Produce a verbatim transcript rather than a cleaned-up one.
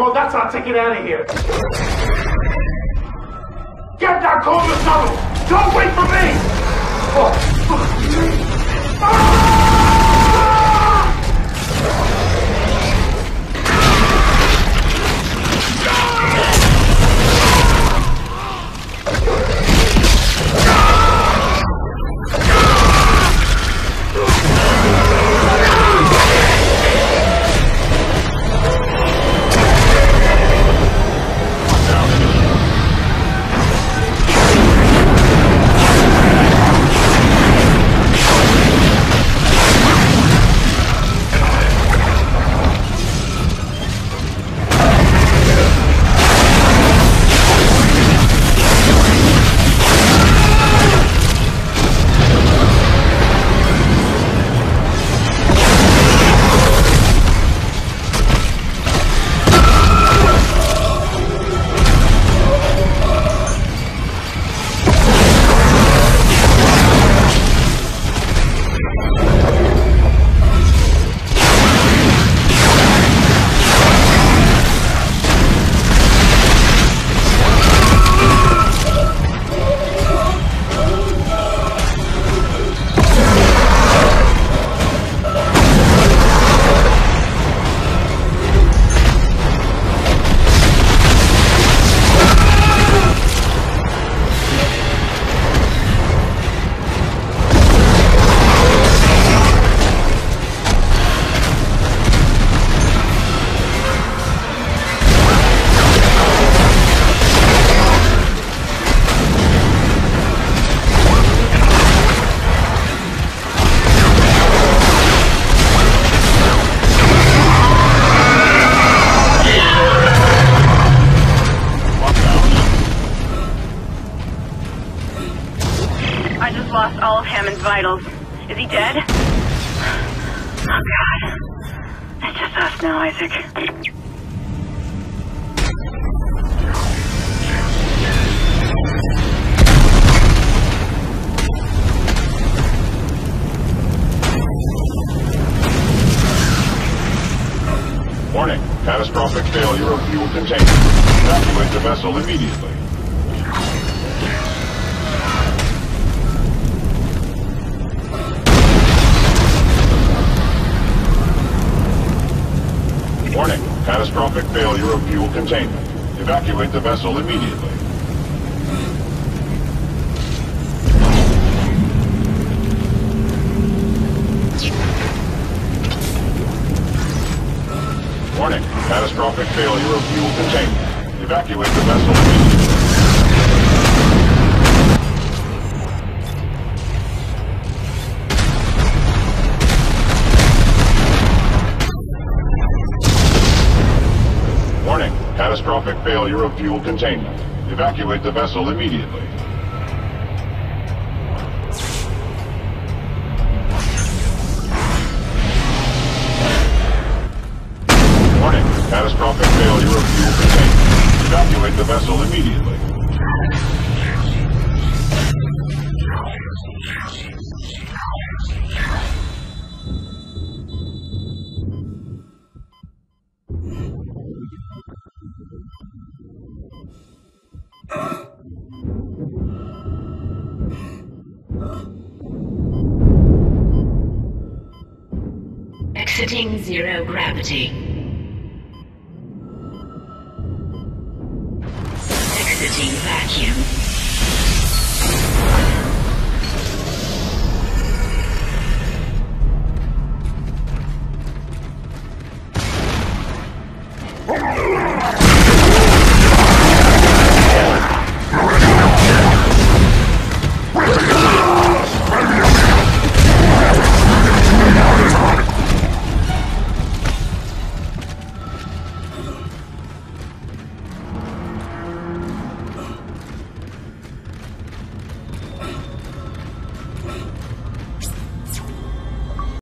call, that's our ticket out of here. Get that call to tunnel! Don't wait for me! Oh. Ah! Vitals. Is he dead? Oh God. It's just us now, Isaac. Warning. Catastrophic failure of fuel containment. Evacuate the vessel immediately. Warning. Catastrophic failure of fuel containment. Evacuate the vessel immediately. Warning. Catastrophic failure of fuel containment. Evacuate the vessel immediately. Warning. Catastrophic failure of fuel containment. Evacuate the vessel immediately. Warning. Catastrophic failure of fuel containment. Evacuate the vessel immediately. Exiting zero gravity. Exiting vacuum. Oh!